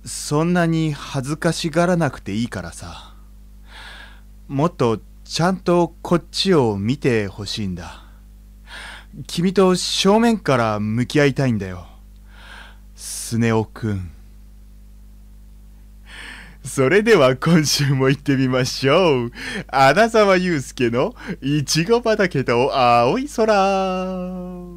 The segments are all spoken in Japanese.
そんなに恥ずかしがらなくていいからさ。もっとちゃんとこっちを見てほしいんだ。君と正面から向き合いたいんだよ、スネ夫くん。それでは今週も行ってみましょう。穴沢雄介のいちご畑と青い空。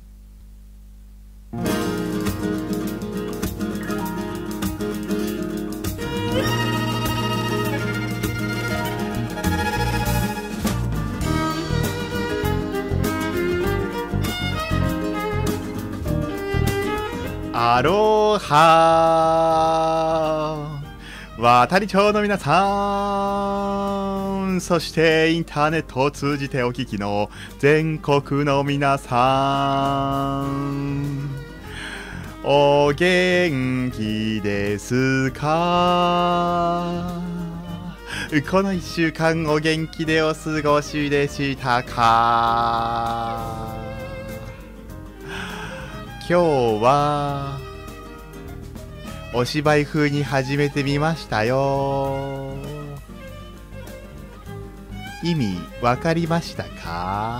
アロハ渡り町の皆さん、そしてインターネットを通じてお聞きの全国の皆さん、お元気ですか？この1週間お元気でお過ごしでしたか？今日はお芝居風に始めてみましたよ。意味わかりましたか？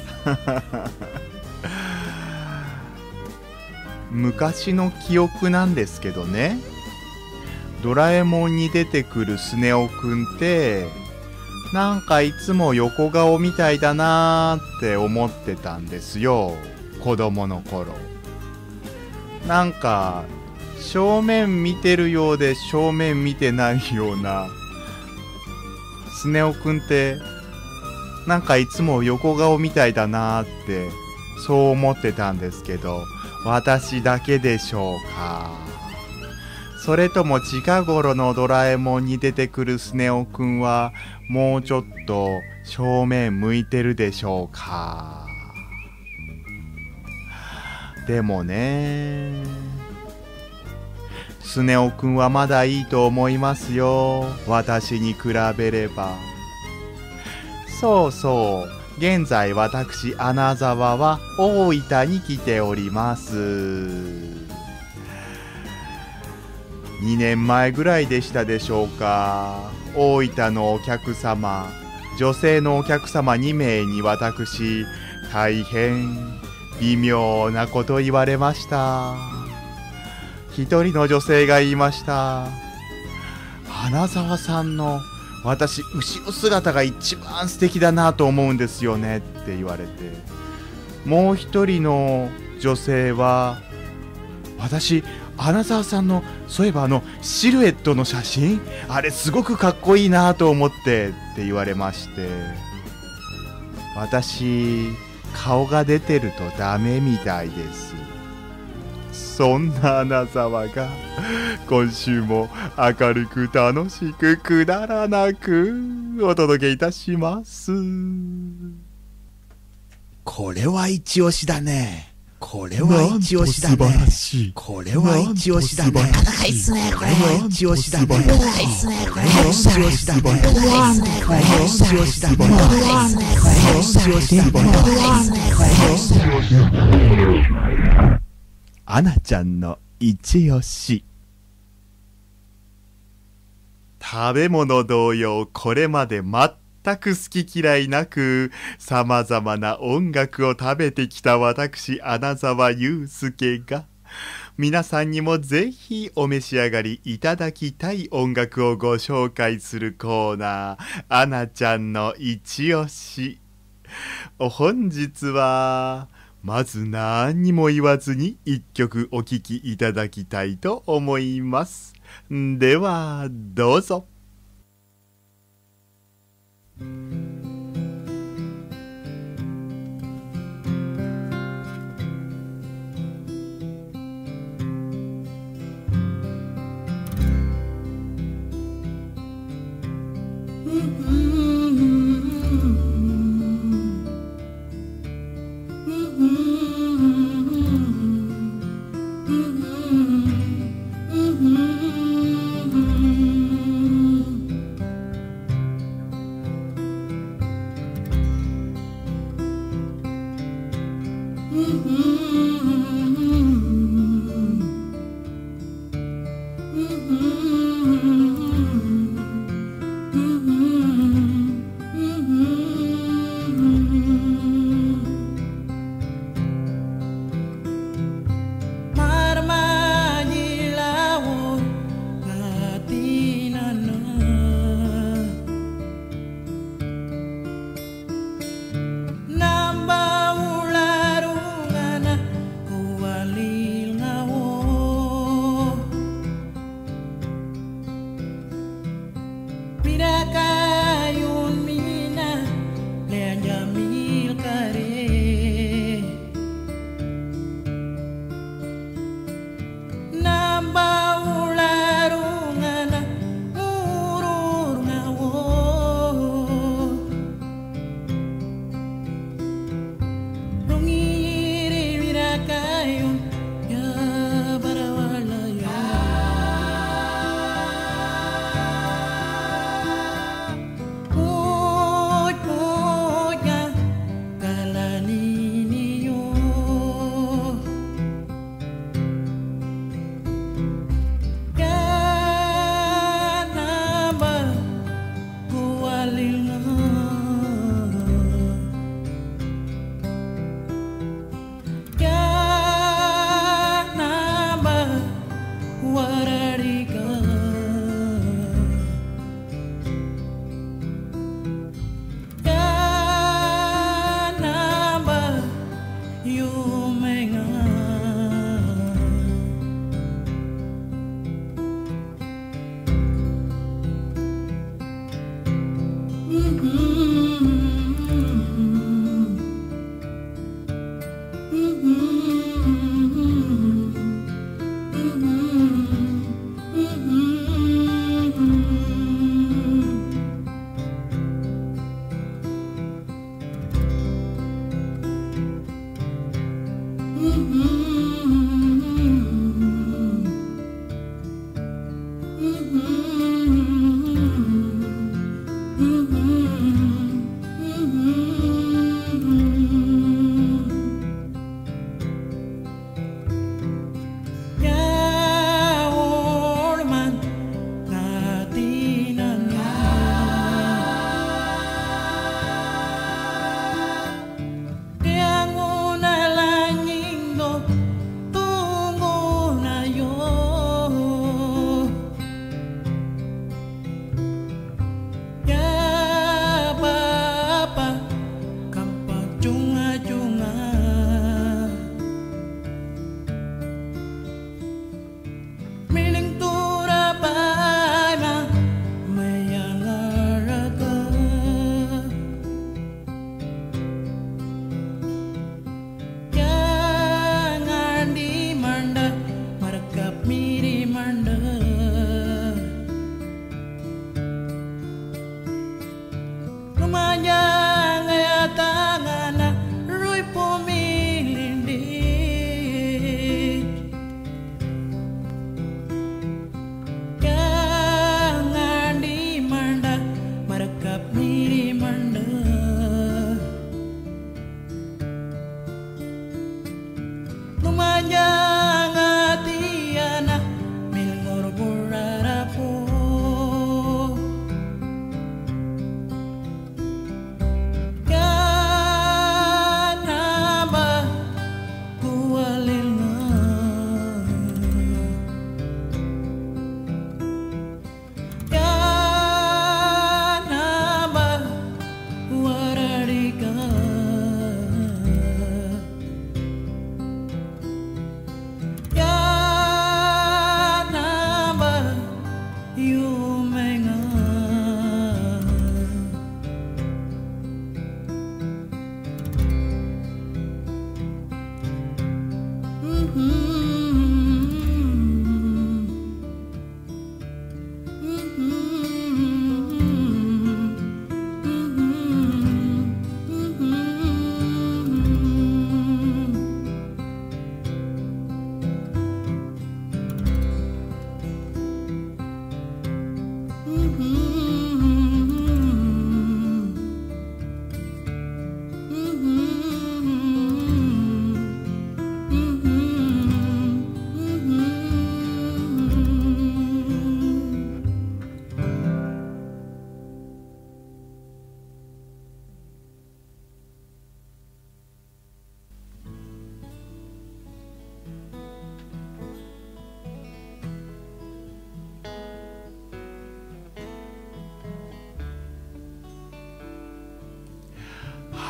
昔の記憶なんですけどね、ドラえもんに出てくるスネ夫くんってなんかいつも横顔みたいだなーって思ってたんですよ、子供の頃。なんか正面見てるようで正面見てないようなスネ夫くんってなんかいつも横顔みたいだなーってそう思ってたんですけど、私だけでしょうか？それとも近頃のドラえもんに出てくるスネ夫くんはもうちょっと正面向いてるでしょうか？でもね、スネ夫くんはまだいいと思いますよ、私に比べれば。そうそう、現在私穴沢は大分に来ております。2年前ぐらいでしたでしょうか。大分のお客様、女性のお客様2名に私大変微妙なこと言われました。一人の女性が言いました。花沢さんの私後ろ姿が一番素敵だなと思うんですよねって言われて、もう一人の女性は、私花沢さんのそういえばシルエットの写真あれすごくかっこいいなと思ってって言われまして、私顔が出てるとダメみたいです。そんな穴沢が今週も明るく楽しくくだらなくお届けいたします。 これは一押しだね。これは一押しだね。これは一押しだね。 高いっすね、これ。 一押しだね。 高いっすね、これ。 一押しだね。 高いっすね、これ。 一押しだね。 高いっすね、これ。 一押しだね。 高いっすね、これ。 アナちゃんの一押し。食べ物同様、これまで全く好き嫌いなくさまざまな音楽を食べてきた私穴沢雄介が、皆さんにもぜひお召し上がりいただきたい音楽をご紹介するコーナー、アナちゃんの一押し。本日はまず何にも言わずに一曲お聴きいただきたいと思います。ではどうぞ。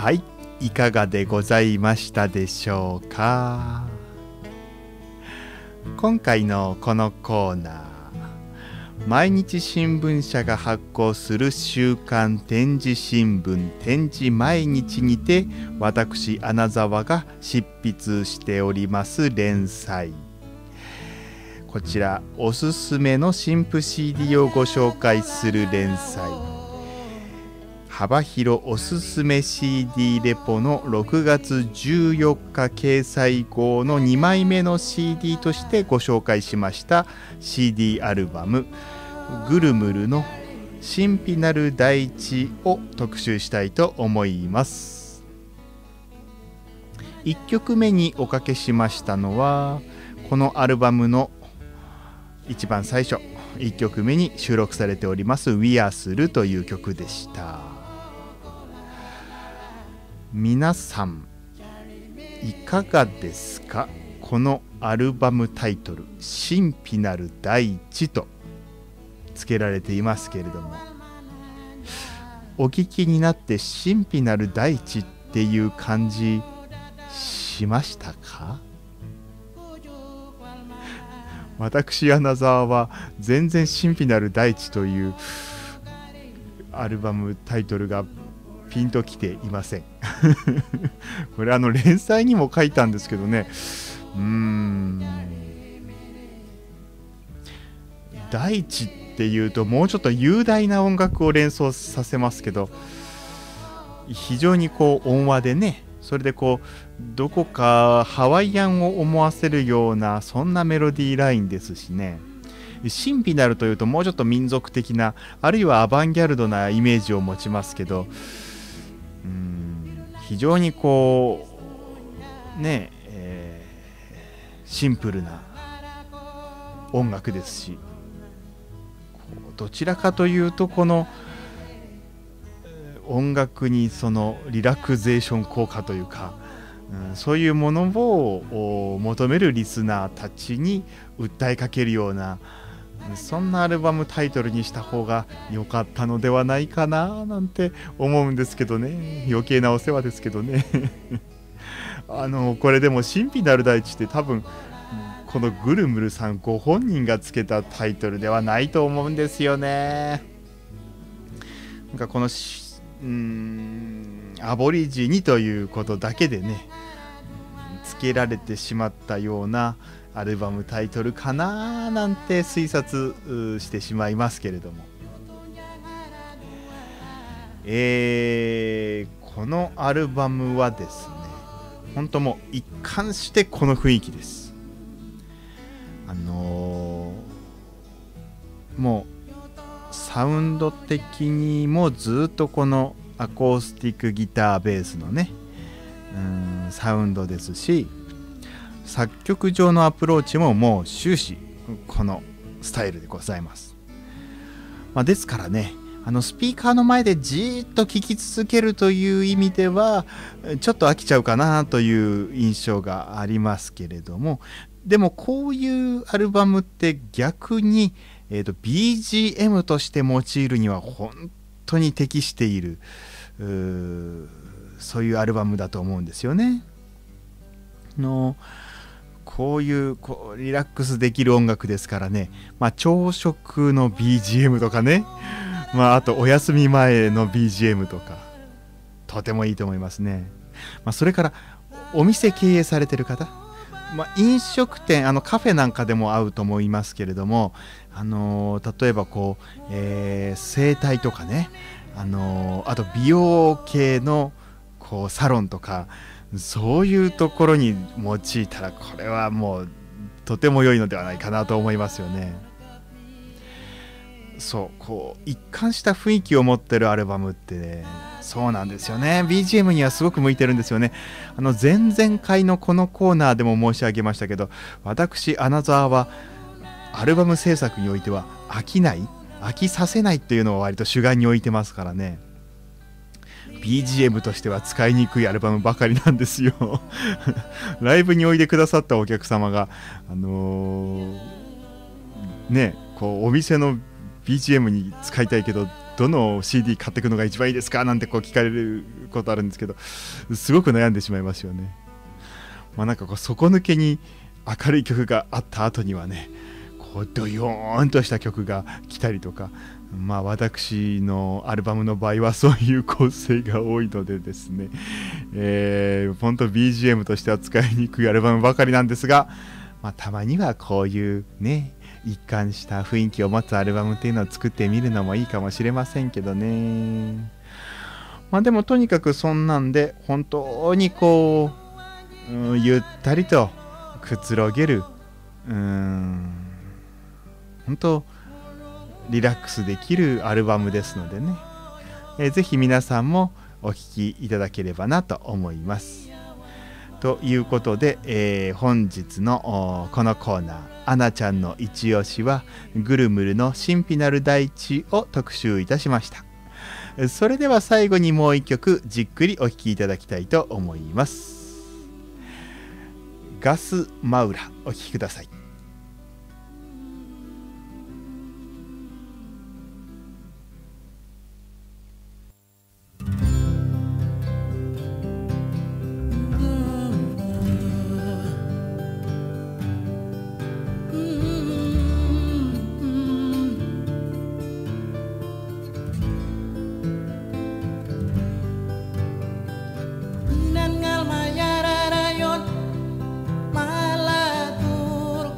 はい、いかがでございましたでしょうか。今回のこのコーナー、毎日新聞社が発行する週刊点字新聞点字毎日にて、私穴澤が執筆しております連載、こちらおすすめの新譜 CD をご紹介する連載、幅広おすすめ CD レポの6月14日掲載号の2枚目の CD としてご紹介しました CD アルバムグルムルの神秘なる大地を特集したいと思います。1曲目におかけしましたのは、このアルバムの一番最初1曲目に収録されております「We Are Through」という曲でした。皆さんいかがですか。このアルバムタイトル「神秘なる大地」と付けられていますけれども、お聞きになって神秘なる大地っていう感じしましたか。私穴澤は全然神秘なる大地というアルバムタイトルがピンときていませんこれ連載にも書いたんですけどね、大地っていうともうちょっと雄大な音楽を連想させますけど、非常にこう音話でね、それでこうどこかハワイアンを思わせるようなそんなメロディーラインですしね。神秘なるというともうちょっと民族的な、あるいはアバンギャルドなイメージを持ちますけど、非常にこうね、シンプルな音楽ですし、どちらかというとこの音楽にそのリラクゼーション効果というか、そういうものを求めるリスナーたちに訴えかけるような、そんなアルバムタイトルにした方が良かったのではないかななんて思うんですけどね。余計なお世話ですけどねこれでも神秘なる大地って多分このグルムルさんご本人がつけたタイトルではないと思うんですよね。なんかこのアボリジニということだけでね、つけられてしまったようなアルバムタイトルかななんて推察してしまいますけれども、このアルバムはですね、本当もう一貫してこの雰囲気です。もうサウンド的にもずっとこのアコースティックギターベースのね、サウンドですし、作曲上のアプローチももう終始このスタイルでございます。ですからね、スピーカーの前でじーっと聴き続けるという意味ではちょっと飽きちゃうかなという印象がありますけれども、でもこういうアルバムって逆に、BGM として用いるには本当に適している、そういうアルバムだと思うんですよね。こういうリラックスできる音楽ですからね、朝食の BGM とかね、あとお休み前の BGM とかとてもいいと思いますね。それからお店経営されてる方、飲食店カフェなんかでも合うと思いますけれども、例えばこう、整体とかね、あと美容系のこうサロンとか、そういうところに用いたらこれはもうとても良いのではないかなと思いますよね。こう一貫した雰囲気を持ってるアルバムって、ね、そうなんですよね。 BGM にはすごく向いてるんですよね。前々回のこのコーナーでも申し上げましたけど、私穴澤はアルバム制作においては飽きさせないっていうのを割と主眼に置いてますからね。BGM としては使いにくいアルバムばかりなんですよライブにおいでくださったお客様がこうお店のBGM に使いたいけどどの CD 買っていくのが一番いいですかなんてこう聞かれることあるんですけど、すごく悩んでしまいますよね。なんかこう底抜けに明るい曲があった後にはね、こうドヨーンとした曲が来たりとか、私のアルバムの場合はそういう構成が多いのでですね、本当 BGM としては使いにくいアルバムばかりなんですが、たまにはこういうね一貫した雰囲気を持つアルバムっていうのを作ってみるのもいいかもしれませんけどね。でもとにかくそんなんで本当にこう、ゆったりとくつろげる、本当リラックスできるアルバムですのでね、ぜひ皆さんもお聴きいただければなと思います。ということで、本日のこのコーナー、アナちゃんの一押しはグルムルの神秘なる大地を特集いたしました。それでは最後にもう一曲じっくりお聴きいただきたいと思います。ガスマウラ、お聴きください。 Nan ngal mayara rayon malatur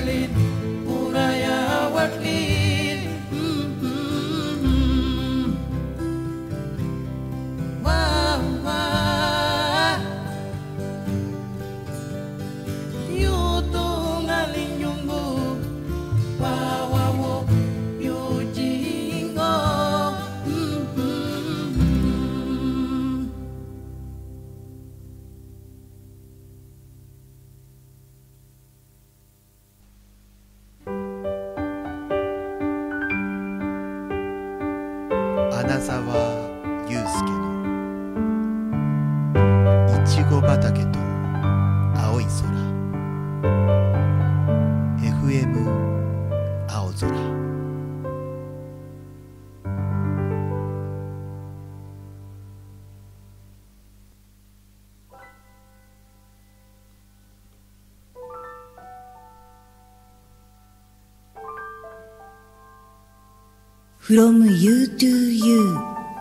Alin Puraya Watlin Mama Yutung Alin Yunggu Pawawo Yujingo 穴沢祐介のいちご畑と青い空 FM 青空 From You to You。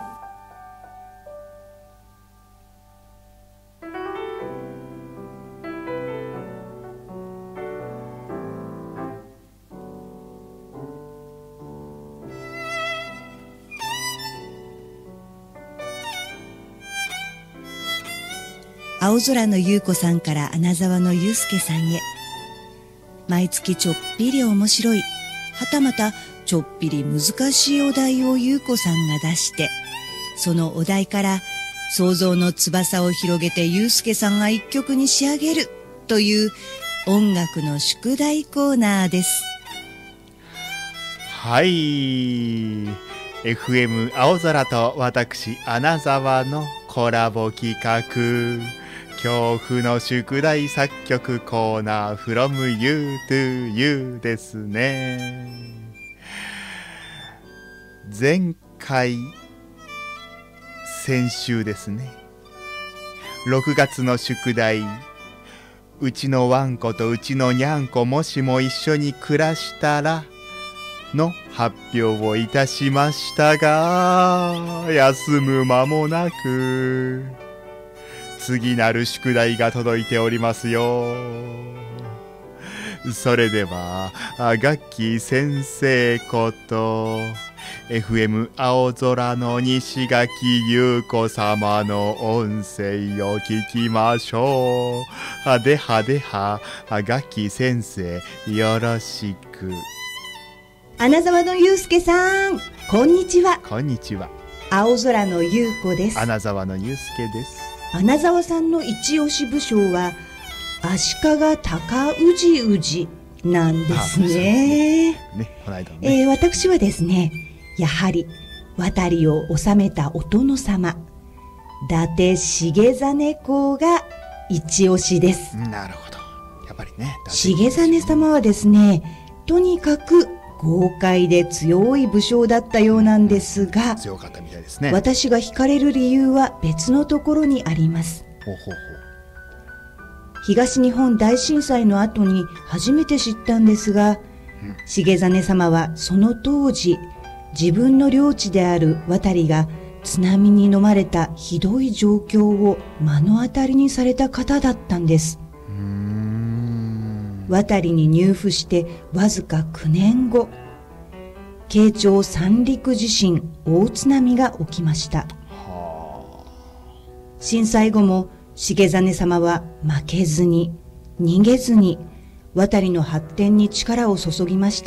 青空の優子さんから穴沢の祐介さんへ。毎月ちょっぴり面白い、はたまたちょっぴり難しいお題を優子さんが出して、そのお題から想像の翼を広げて祐介さんが一曲に仕上げるという音楽の宿題コーナーです。 はい、 FM 青空と私穴沢のコラボ企画、恐怖の宿題作曲コーナー From You to You ですね。前回、先週ですね、6月の宿題、うちのワンコとうちのニャンコもしも一緒に暮らしたらの発表をいたしましたが、休む間もなく次なる宿題が届いておりますよ。それではガッキー先生こと FM 青空の西垣優子様の音声を聞きましょう。はではでは、ガッキー先生よろしく。 穴沢の祐介さん、こんにちは。 こんにちは。 青空の優子です。 穴沢の祐介です。 穴沢さんの一押し武将は足利尊氏なんですね。 この間ね。 私はですね、やはり渡りを治めたお殿様、伊達重実公が一押しです。 なるほど。やっぱりね。 重実様はですね、とにかく豪快で強い武将だったようなんですが、 強かったみたいですね。 私が惹かれる理由は別のところにあります。 ほうほうほう。 東日本大震災の後に初めて知ったんですが、重実様はその当時、自分の領地である渡りが津波に飲まれたひどい状況を目の当たりにされた方だったんです。渡りに入府してわずか9年後、慶長三陸地震大津波が起きました。震災後も重実様は負けずに逃げずに渡りの発展に力を注ぎました。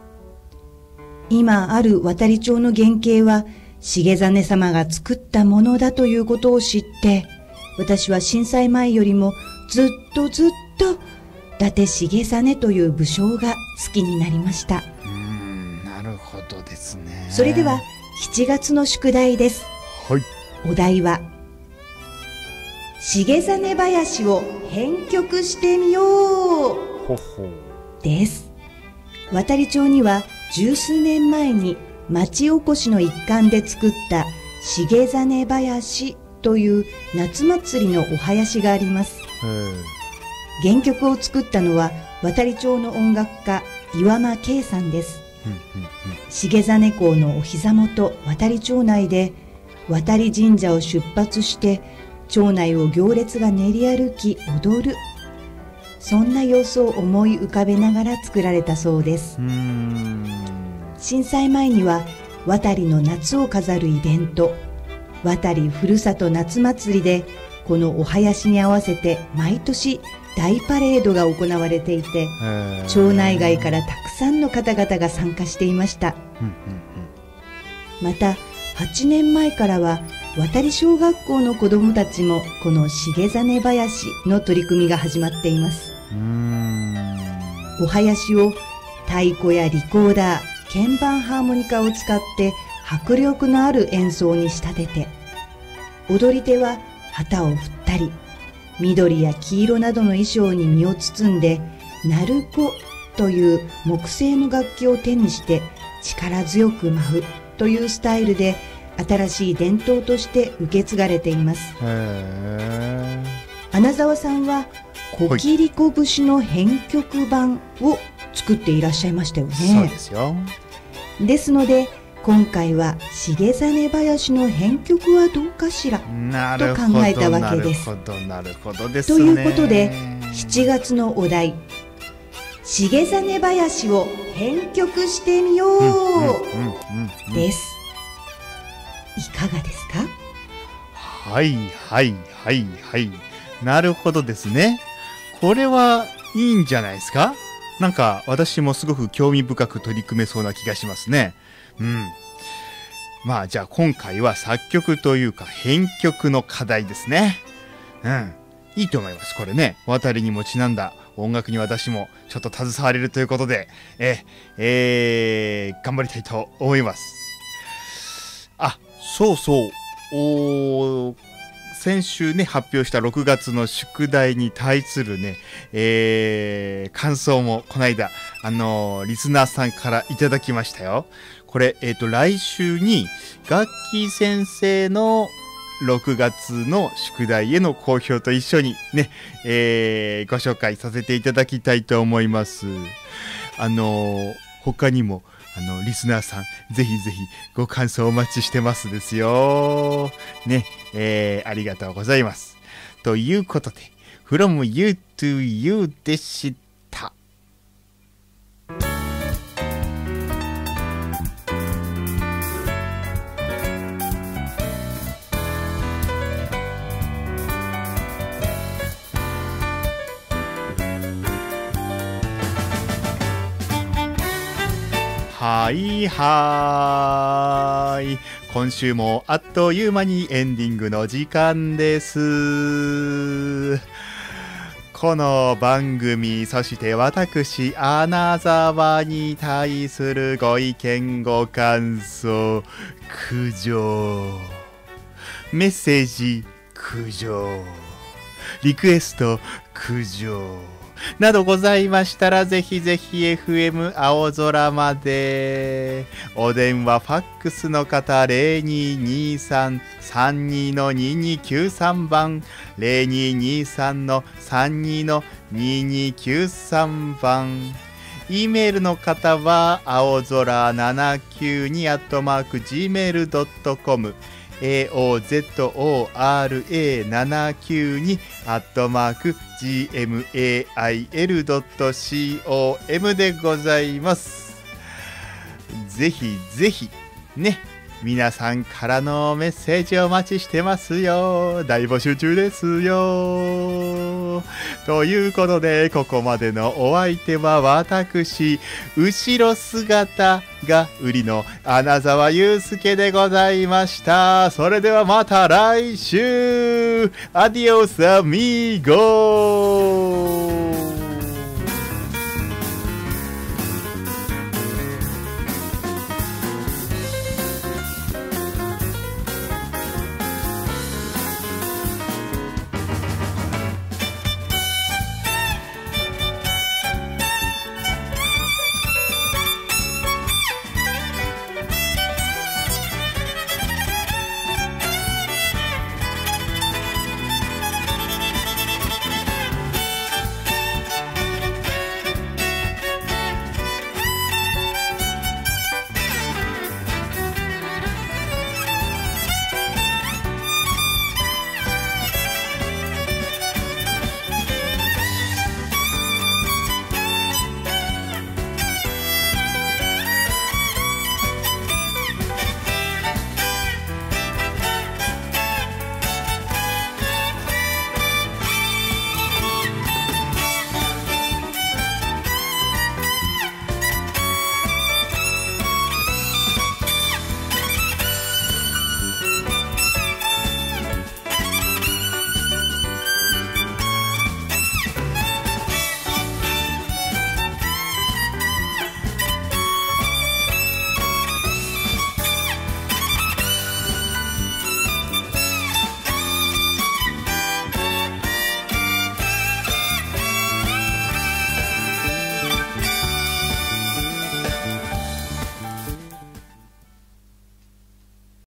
今ある渡り町の原型は重実様が作ったものだということを知って、私は震災前よりもずっと伊達重実という武将が好きになりました。 なるほどですね。 それでは7月の宿題です。 はい。 お題は重実林を編曲してみようほほです。渡り町には十数年前に町おこしの一環で作った重実林という夏祭りのお囃子があります。原曲を作ったのは渡り町の音楽家岩間圭さんです。重実公のお膝元渡り町内で渡り神社を出発して町内を行列が練り歩き踊る、 そんな様子を思い浮かべながら作られたそうです。震災前には渡の夏を飾るイベント、渡ふるさと夏祭りで、このお囃子に合わせて毎年大パレードが行われていて、町内外からたくさんの方々が参加していました。また8年前からは渡小学校の子どもたちもこの重実囃子の取り組みが始まっています。お囃子を太鼓やリコーダー、鍵盤ハーモニカを使って迫力のある演奏に仕立てて、踊り手は旗を振ったり、緑や黄色などの衣装に身を包んで、鳴子という木製の楽器を手にして力強く舞うというスタイルで、新しい伝統として受け継がれています。穴澤さんはコキリコ節の編曲版を作っていらっしゃいましたよね。 そうですよ。 ですので今回は重実囃子の編曲はどうかしらと考えたわけです。 なるほどですね。 ということで7月のお題、重実囃子を編曲してみようです。いかがですか？ はいはいはいはい。なるほどですね。これはいいんじゃないですか？なんか私もすごく興味深く取り組めそうな気がしますね。まあじゃあ今回は作曲というか編曲の課題ですね。いいと思います。これね、渡にもちなんだ音楽に私もちょっと携われるということで、頑張りたいと思います。そうそう。先週ね、発表した6月の宿題に対するね、感想もこの間、リスナーさんからいただきましたよ。これ、来週に楽器先生の6月の宿題への好評と一緒にね、ご紹介させていただきたいと思います。他にもリスナーさんぜひぜひご感想お待ちしてますですよね。ありがとうございます。ということで From You to You でした。はいはい。今週もあっという間にエンディングの時間です。この番組、そして私、穴澤に対するご意見、ご感想、苦情、メッセージ、苦情、リクエスト、苦情、などございましたら、ぜひぜひ FM 青空まで。お電話ファックスの方 0223-32-2293 番 0223-32-2293 番。 E メールの方は青空792@gmail.com aozora792@gmail.com でございます。ぜひぜひね、皆さんからのメッセージをお待ちしてますよ。大募集中ですよ。ということで、ここまでのお相手は私、後ろ姿が売りの穴澤雄介でございました。それではまた来週。アディオスアミーゴ。